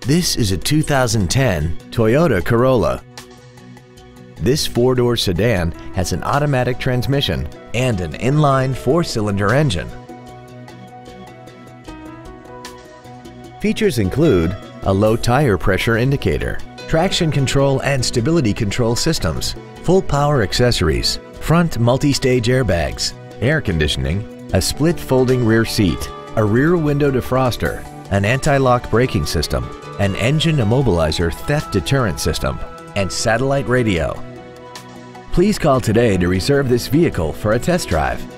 This is a 2010 Toyota Corolla. This four-door sedan has an automatic transmission and an inline four-cylinder engine. Features include a low tire pressure indicator, traction control and stability control systems, full power accessories, front multi-stage airbags, air conditioning, a split folding rear seat, a rear window defroster, an anti-lock braking system, an engine immobilizer theft deterrent system, and satellite radio. Please call today to reserve this vehicle for a test drive.